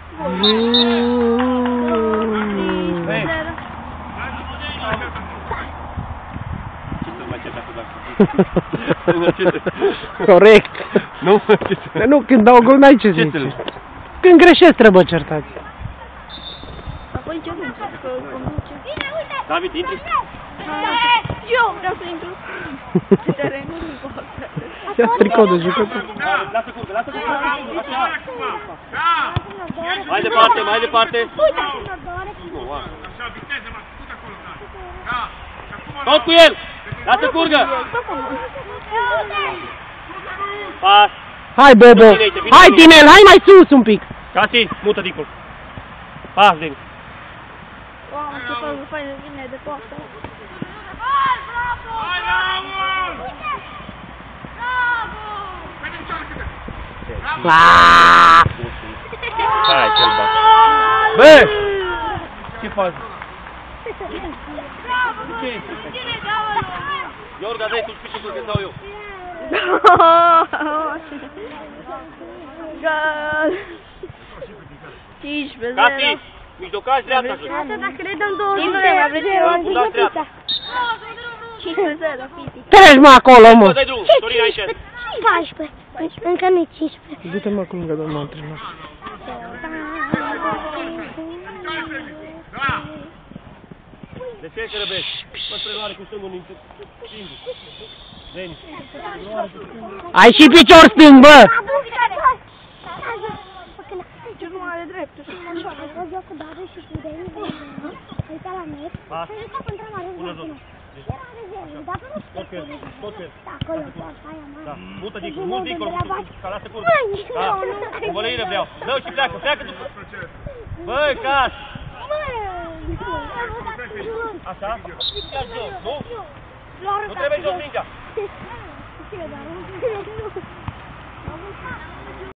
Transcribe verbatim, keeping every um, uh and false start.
Corect. Nu? Nu, când dau gol n-ai ce zice. Când greșesc trebuie certați. Apoi ce nu? Că conduce. David, intri? Eu vreau să intru. Pe terenul nu pot. Ia tricou de jucător. Lasă curgă, lasă curgă. Mai departe, mai departe. Tot cu el! Lasă curgă! Pas! Hai, Bobo! Hai, Tinel, hai mai sus un pic! Casi, mută dincolo. Pas, Denis. Wow, ce fain, fain, vine de poartă. Hai, cel bă! Bă! Ce faci? Iorga, dai tu spici când dau eu. Gol! cincisprezece zero. Casi, mijlocaș dreapta. Asta dacă le dăm două zero, mai vreți Da, dreapta. cincisprezece zero, Fiti. Treci mă acolo, mă! Dai drum, Sorin aici. paisprezece. Încă nu-i cincisprezece. Du-te mă cum că domnul antrenor. De ce că răbești? Mă preluare cu stângul în singur. Veni. Ai și picior stâng, bă! Ce nu are dreptul și nu așa. Pas. Pune jos. Tot pe el, tot pe el. Da, mută dincolo, mult dincolo, ca lasă curgă. Da, cu vălăire vreau. Dă-o și pleacă, pleacă după. Băi, Cas! Așa? Ia jos, nu? Nu trebuie jos mingea.